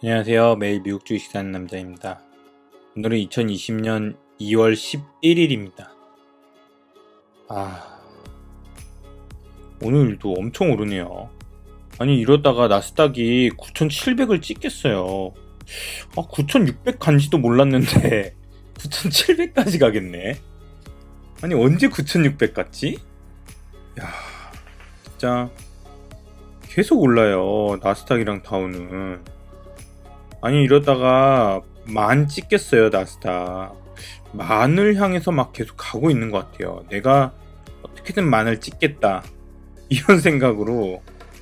안녕하세요. 매일 미국 주식 사는 남자입니다. 오늘은 2020년 2월 11일입니다. 오늘도 엄청 오르네요. 아니 이러다가 나스닥이 9,700을 찍겠어요. 9,600 간지도 몰랐는데 9,700까지 가겠네. 아니 언제 9,600 갔지? 야, 진짜 계속 올라요. 나스닥이랑 다우는. 아니 이러다가 만 찍겠어요. 나스닥 만을 향해서 막 계속 가고 있는 것 같아요. 내가 어떻게든 만을 찍겠다 이런 생각으로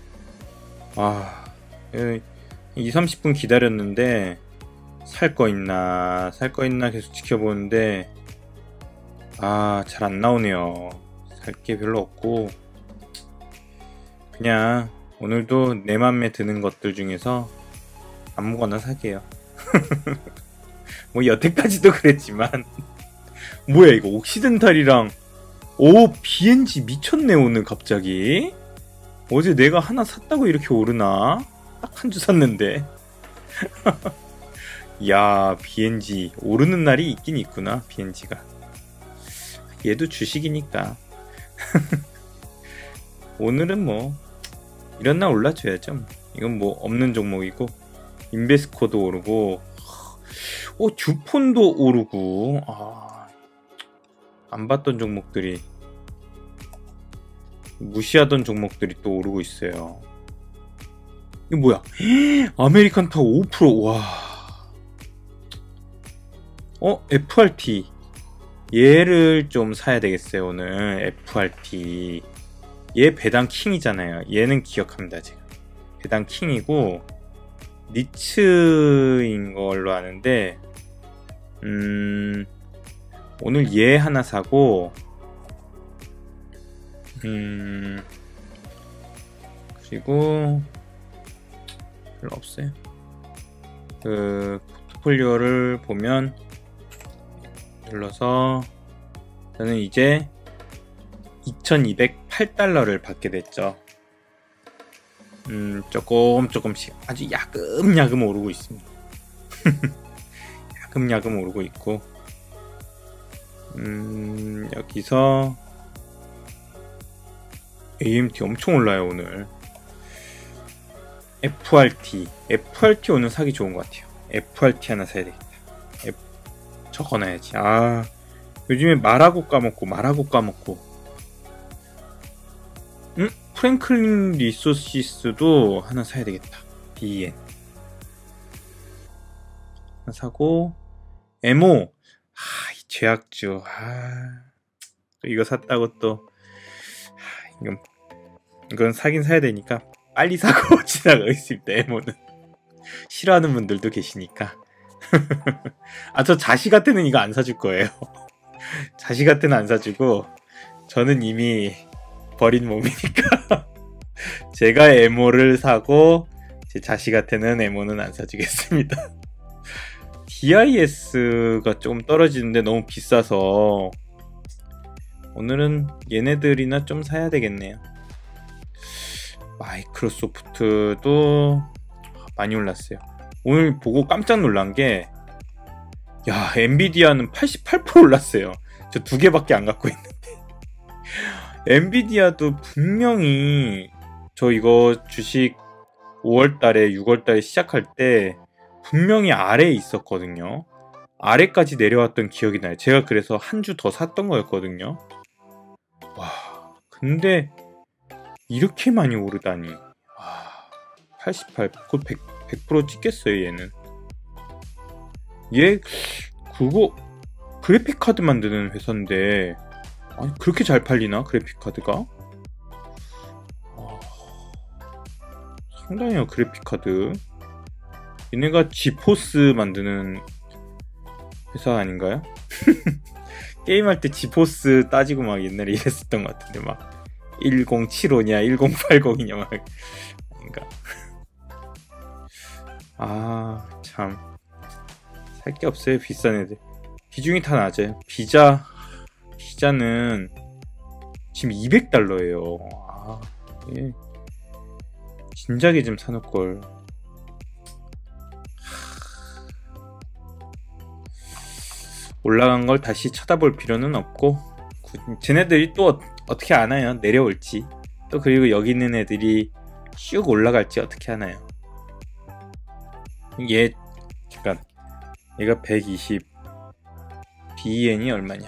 20-30분 기다렸는데 살 거 있나 계속 지켜보는데 잘 안 나오네요. 살 게 별로 없고 그냥 오늘도 내 맘에 드는 것들 중에서 아무거나 사게요. 뭐 여태까지도 그랬지만 뭐야 이거 옥시덴탈이랑 BNG 미쳤네 오늘 갑자기. 어제 내가 하나 샀다고 이렇게 오르나? 딱 한 주 샀는데. 야 BNG 오르는 날이 있긴 있구나. BNG가 얘도 주식이니까 오늘은 뭐 이런 날 올라줘야죠. 이건 뭐 없는 종목이고 인베스코도 오르고 듀폰도 오르고 안 봤던 종목들이 무시하던 종목들이 또 오르고 있어요. 이거 뭐야? 아메리칸 타워 5%. 와. FRT 얘를 좀 사야 되겠어요. 오늘 FRT 얘 배당 킹이잖아요. 얘는 기억합니다. 제가 배당 킹이고 니츠인 걸로 아는데 오늘 얘 하나 사고 그리고 별로 없어요. 그 포트폴리오를 보면 눌러서 저는 이제 2208달러를 받게 됐죠. 조금씩 아주 야금야금 오르고 있습니다. 야금야금 오르고 있고 여기서 AMT 엄청 올라요 오늘. FRT 오늘 사기 좋은 것 같아요. FRT 하나 사야 되겠다. 적어놔야지. 요즘에 말하고 까먹고 프랭클린 리소시스도 하나 사야 되겠다. BN 하나 사고 에모 이 죄악주 또 이거 샀다고 또 이건 사긴 사야 되니까 빨리 사고 지나가겠습니다. 에모는 싫어하는 분들도 계시니까 저 자시가테는 이거 안 사줄 거예요. 자시가테는 안 사주고 저는 이미 버린 몸이니까 제가 에모를 사고 제 자식한테는 에모는 안 사주겠습니다. DIS가 좀 떨어지는데 너무 비싸서 오늘은 얘네들이나 좀 사야 되겠네요. 마이크로소프트도 많이 올랐어요. 오늘 보고 깜짝 놀란 게 엔비디아는 88% 올랐어요. 저 2개밖에 안 갖고 있는데 엔비디아도 분명히 저 이거 주식 5월달에 6월달에 시작할 때 분명히 아래에 있었거든요. 아래까지 내려왔던 기억이 나요. 제가 그래서 한 주 더 샀던 거였거든요. 근데 이렇게 많이 오르다니. 88, 그거 100% 찍겠어요 얘는. 얘 그거 그래픽카드 만드는 회사인데 그렇게 잘 팔리나? 그래픽카드가? 상당해요 그래픽카드. 얘네가 지포스 만드는 회사 아닌가요? 게임할 때 지포스 따지고 막 옛날에 이랬었던 것 같은데 막 1075냐 1080이냐 막 아닌가. 참 살 게 없어요. 비싼 애들 비중이 다 낮아요. 비자는 지금 200달러예요. 예. 진작에 좀 사놓을걸. 올라간 걸 다시 쳐다볼 필요는 없고, 쟤네들이 또 어떻게 아나요? 내려올지. 또 그리고 여기 있는 애들이 쭉 올라갈지 어떻게 하나요? 잠깐, 얘가 120, BN이 얼마냐?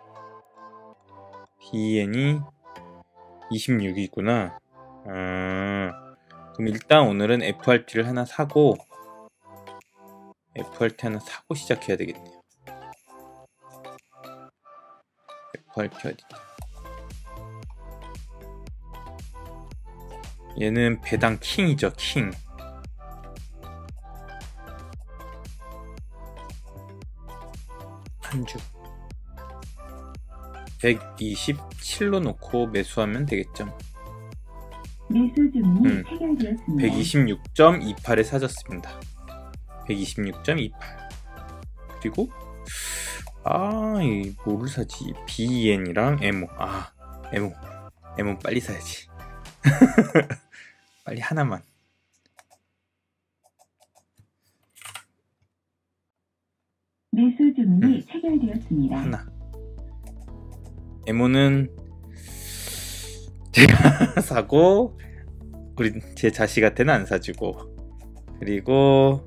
BN이 26이구나. 그럼 일단 오늘은 FRT를 하나 사고, FRT 하나 사고 시작해야 되겠네요. FRT 어디냐? 얘는 배당 킹이죠, 킹. 한 주 127로 놓고 매수하면 되겠죠. 매수 주문이 체결되었습니다. 126.28에 사졌습니다. 126.28. 그리고 뭐를 사지? BN이랑 에모. 에모 빨리 사야지. 빨리 하나만. 매수 주문이 체결되었습니다. 하나. 에모는 제가 사고, 제 자식한테는 안 사주고, 그리고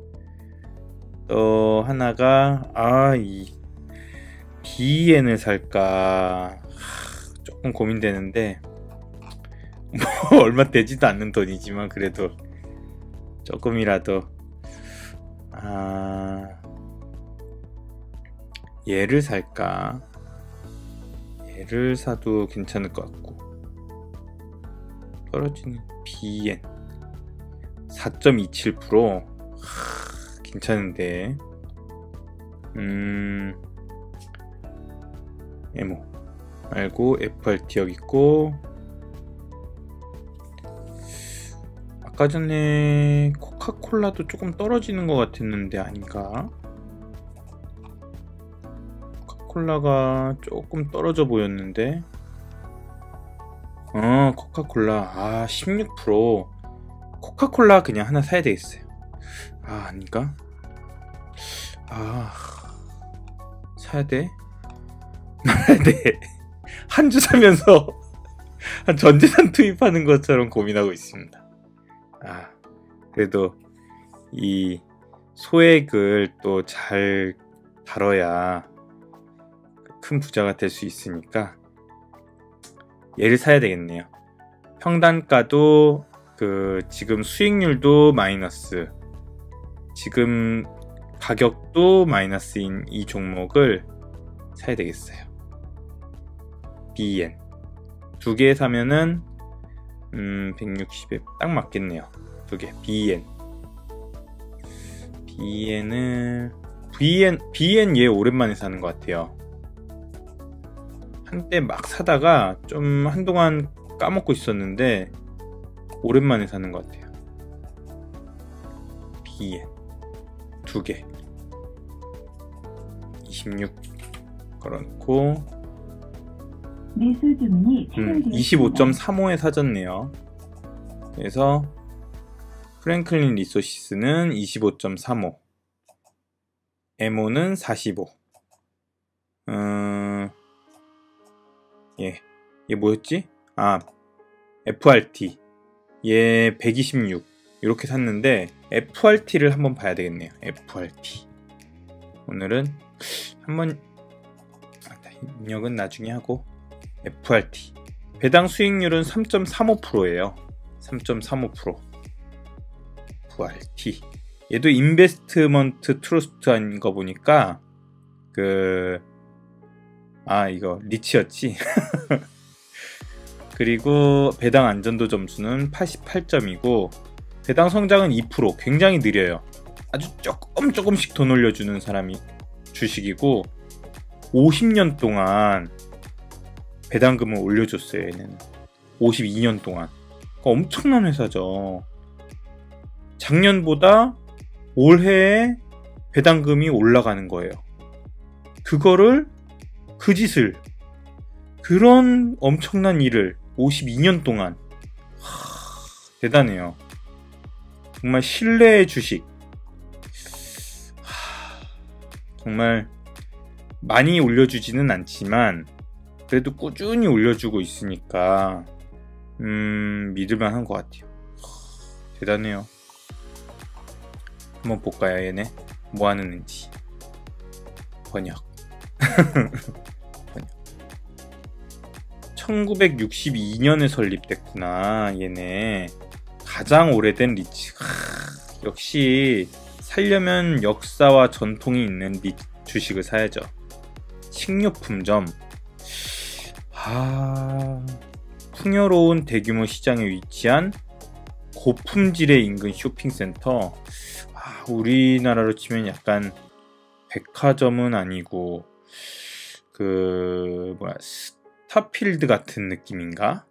또 하나가 이 BN을 살까 조금 고민되는데, 뭐 얼마 되지도 않는 돈이지만 그래도 조금이라도 얘를 살까? 얘를 사도 괜찮을 것 같고, 떨어지는 BN 4.27% 괜찮은데, 에모 말고 FRT 여기 있고, 아까 전에 코카콜라도 조금 떨어지는 것 같았는데 아닌가? 코카콜라가 조금 떨어져 보였는데, 코카콜라 16%. 코카콜라 그냥 하나 사야 되겠어요. 아닌가? 사야 돼? 말아야 돼. 한 주 사면서 한 전재산 투입하는 것처럼 고민하고 있습니다. 그래도 이 소액을 또 잘 다뤄야 큰 부자가 될 수 있으니까 얘를 사야 되겠네요. 평단가도 지금 수익률도 마이너스, 지금 가격도 마이너스인 이 종목을 사야 되겠어요. BN 두 개 사면은 160에 딱 맞겠네요. 두 개. BN 얘 오랜만에 사는 것 같아요. 한때 막 사다가 좀 한동안 까먹고 있었는데 오랜만에 사는 것 같아요. BN 두 개 26 걸어놓고, 매수 주문이 체결되었습니다. 25.35에 사졌네요. 그래서 프랭클린 리소시스는 25.35, 에모는 45. 얘 뭐였지? FRT 얘 126 이렇게 샀는데, FRT를 한번 봐야 되겠네요. FRT 오늘은 한번 입력은 나중에 하고, FRT 배당 수익률은 3.35%예요. 3.35%. FRT 얘도 인베스트먼트 트러스트한 거 보니까 이거 리치였지. 그리고 배당 안전도 점수는 88점이고 배당 성장은 2%, 굉장히 느려요. 아주 조금씩 돈 올려주는 사람이 주식이고, 50년 동안 배당금을 올려줬어요. 얘는 52년 동안. 그러니까 엄청난 회사죠. 작년보다 올해에 배당금이 올라가는 거예요. 그런 엄청난 일을 52년 동안. 대단해요. 정말 신뢰의 주식. 정말 많이 올려주지는 않지만 그래도 꾸준히 올려주고 있으니까 믿을만한 것 같아요. 대단해요. 한번 볼까요, 얘네? 뭐 하는 애인지. 번역. 1962년에 설립됐구나, 얘네. 가장 오래된 리츠. 역시 살려면 역사와 전통이 있는 주식을 사야죠. 식료품점. 풍요로운 대규모 시장에 위치한 고품질의 인근 쇼핑센터. 우리나라로 치면 약간 백화점은 아니고 스타필드 같은 느낌인가?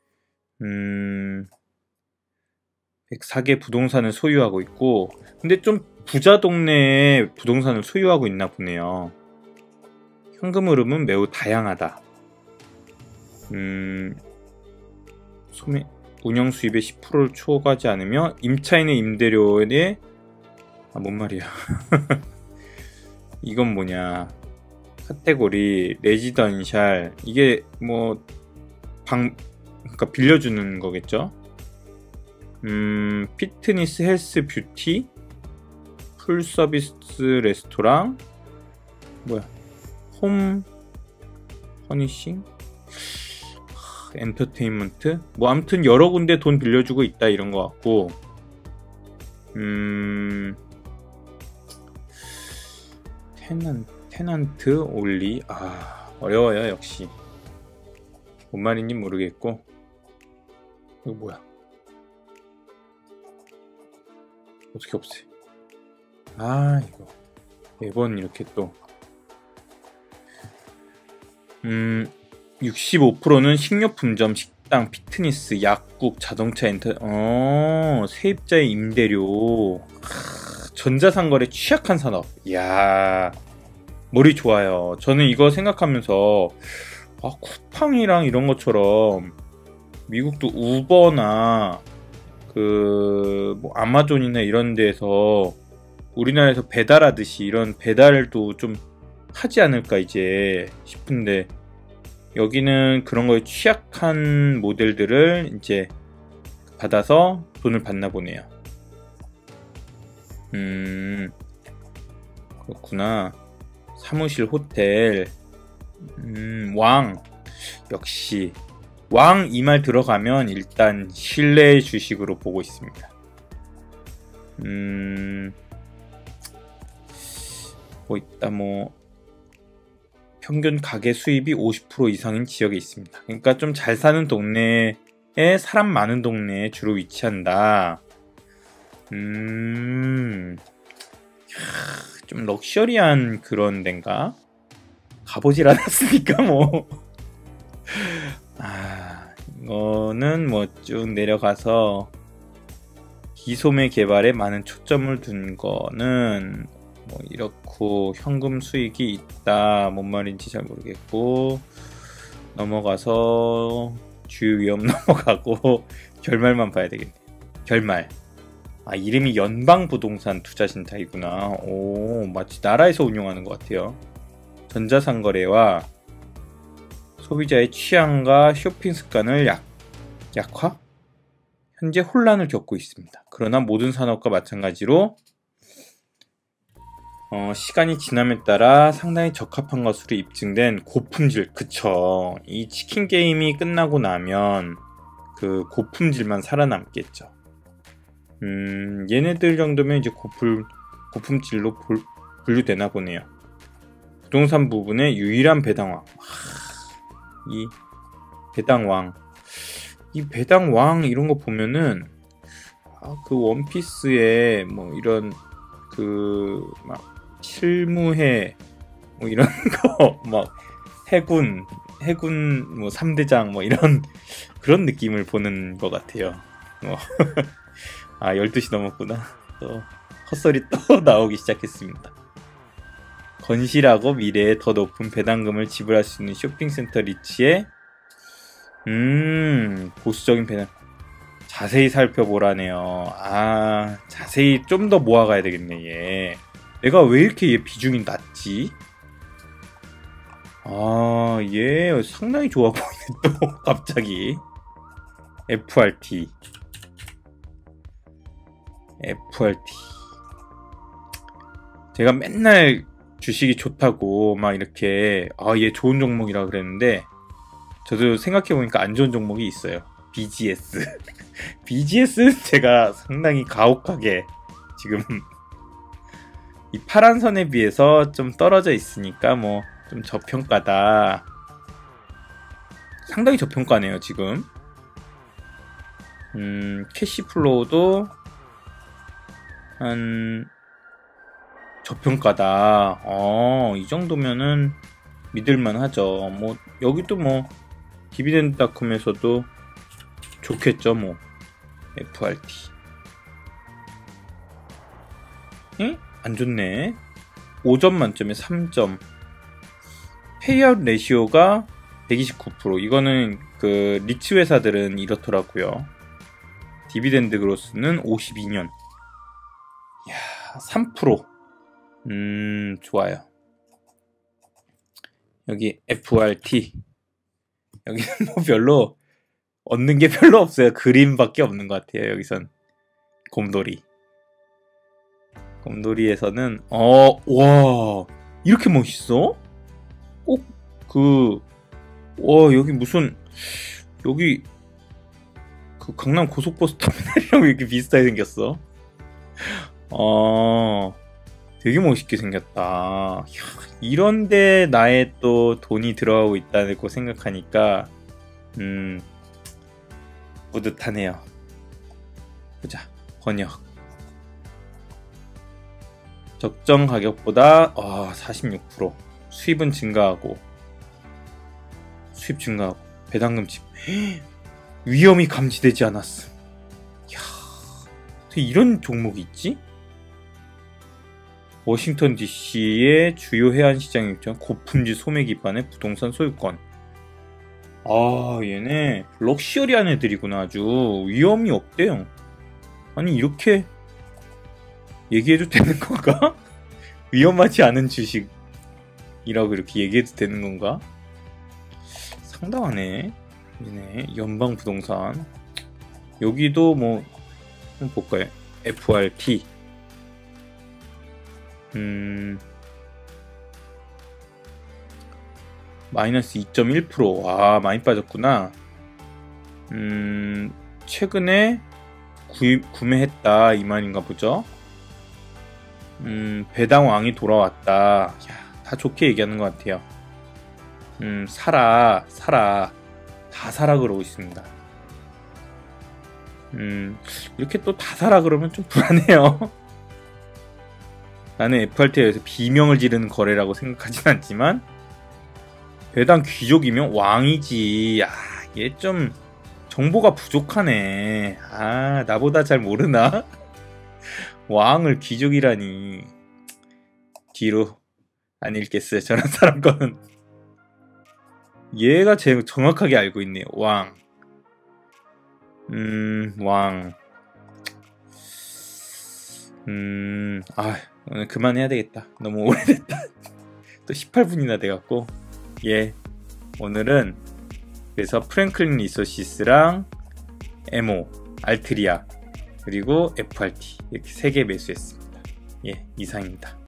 104개 부동산을 소유하고 있고, 근데 좀 부자 동네에 부동산을 소유하고 있나 보네요. 현금 흐름은 매우 다양하다. 운영 수입의 10%를 초과하지 않으며 임차인의 임대료에 뭔 말이야. 이건 뭐냐. 카테고리 레지던셜, 이게 뭐 그러니까 빌려주는 거겠죠. 피트니스, 헬스, 뷰티, 풀 서비스 레스토랑, 홈 퍼니싱, 엔터테인먼트, 뭐 아무튼 여러 군데 돈 빌려주고 있다 이런 거 같고, 테넌트 올리. 어려워요. 역시 뭔 말인지 모르겠고. 이거 뭐야, 어떻게 없애. 이거 매번 이렇게 또 65%는 식료품점, 식당, 피트니스, 약국, 자동차, 세입자의 임대료. 전자상거래 취약한 산업. 이야, 머리 좋아요. 저는 이거 생각하면서 쿠팡이랑 이런 것처럼 미국도 우버나 뭐 아마존이나 이런 데에서 우리나라에서 배달하듯이 이런 배달도 좀 하지 않을까 이제 싶은데, 여기는 그런 거에 취약한 모델들을 이제 받아서 돈을 받나 보네요. 그렇구나. 사무실, 호텔, 왕. 역시 왕 이 말 들어가면 일단 신뢰의 주식으로 보고 있습니다. 뭐 있다, 평균 가계 수입이 50% 이상인 지역에 있습니다. 그러니까 좀 잘 사는 동네에, 사람 많은 동네에 주로 위치한다. 좀 럭셔리한 그런 데인가? 가보질 않았으니까 뭐. 이거는 쭉 내려가서 기소매 개발에 많은 초점을 둔 거는 이렇고, 현금 수익이 있다, 뭔 말인지 잘 모르겠고, 넘어가서 주요 위험 넘어가고 결말만 봐야 되겠네. 결말. 이름이 연방부동산 투자신탁이구나. 마치 나라에서 운영하는 것 같아요. 전자상거래와 소비자의 취향과 쇼핑 습관을 약화? 현재 혼란을 겪고 있습니다. 그러나 모든 산업과 마찬가지로 시간이 지남에 따라 상당히 적합한 것으로 입증된 고품질. 그쵸. 이 치킨 게임이 끝나고 나면 그 고품질만 살아남겠죠. 얘네들 정도면 이제 고품질로 분류되나 보네요. 부동산 부분의 유일한 배당왕. 이 배당왕. 이 배당왕 이런 거 보면은 그 원피스에 이런 실무회 이런 거 해군 3대장 이런 그런 느낌을 보는 것 같아요. 12시 넘었구나. 또 헛소리 또 나오기 시작했습니다. 건실하고 미래에 더 높은 배당금을 지불할 수 있는 쇼핑센터 리츠에 보수적인 배당. 자세히 살펴보라네요. 자세히 좀 더 모아가야 되겠네. 얘 내가 왜 이렇게 얘 비중이 낮지? 아, 얘 상당히 좋아 보이네 또 갑자기. FRT. 제가 맨날 주식이 좋다고 막 이렇게 얘 좋은 종목이라 그랬는데 저도 생각해보니까 안 좋은 종목이 있어요. BGS. BGS는 제가 상당히 가혹하게 지금 이 파란 선에 비해서 좀 떨어져 있으니까 뭐 좀 저평가다. 상당히 저평가네요 지금. 캐시플로우도 한 저평가다. 이 정도면은 믿을만 하죠. 뭐 여기도 뭐 디비덴드닷컴에서도 좋겠죠 뭐. FRT. 응? 안 좋네. 5점 만점에 3점. 페이아웃 레시오가 129%. 이거는 그 리츠 회사들은 이렇더라고요. 디비덴드 그로스는 52년. 이야, 3%. 좋아요. 여기 FRT. 여기는 뭐 별로 얻는 게 별로 없어요. 그림밖에 없는 것 같아요. 여기선 곰돌이. 곰돌이에서는 와, 이렇게 멋있어? 꼭 여기 무슨 여기 그 강남 고속버스 터미널이랑 왜 이렇게 비슷하게 생겼어? 되게 멋있게 생겼다. 이런데 나의 또 돈이 들어가고 있다고 생각하니까 뿌듯하네요. 보자. 번역. 적정 가격보다 46%. 수입은 증가하고 수입 증가하고 배당금 집 위험이 감지되지 않았음. 이야, 어떻게 이런 종목이 있지? 워싱턴 DC의 주요 해안 시장에 위치한 고품질 소매 기반의 부동산 소유권. 얘네 럭셔리한 애들이구나. 아주 위험이 없대요. 아니 이렇게 얘기해도 되는 건가? 위험하지 않은 주식이라고 이렇게 얘기해도 되는 건가? 상당하네. 얘네 연방 부동산. 여기도 뭐 한번 볼까요? FRT. 마이너스 2.1%. 와, 많이 빠졌구나. 최근에 구매했다 이 말인가 보죠. 배당왕이 돌아왔다. 야, 다 좋게 얘기하는 것 같아요. 사라 다 사라 그러고 있습니다. 이렇게 또 다 사라 그러면 좀 불안해요. 나는 FRT에서 비명을 지르는 거래라고 생각하진 않지만 배당 귀족이면 왕이지. 얘 좀 정보가 부족하네. 나보다 잘 모르나? 왕을 귀족이라니. 뒤로 안 읽겠어요. 저런 사람 거는. 얘가 제일 정확하게 알고 있네요. 왕. 왕. 오늘 그만해야 되겠다. 너무 오래됐다. 또 18분이나 돼갖고. 오늘은 그래서 프랭클린 리소시스랑 에모, 알트리아 그리고 FRT 이렇게 3개 매수했습니다. 이상입니다.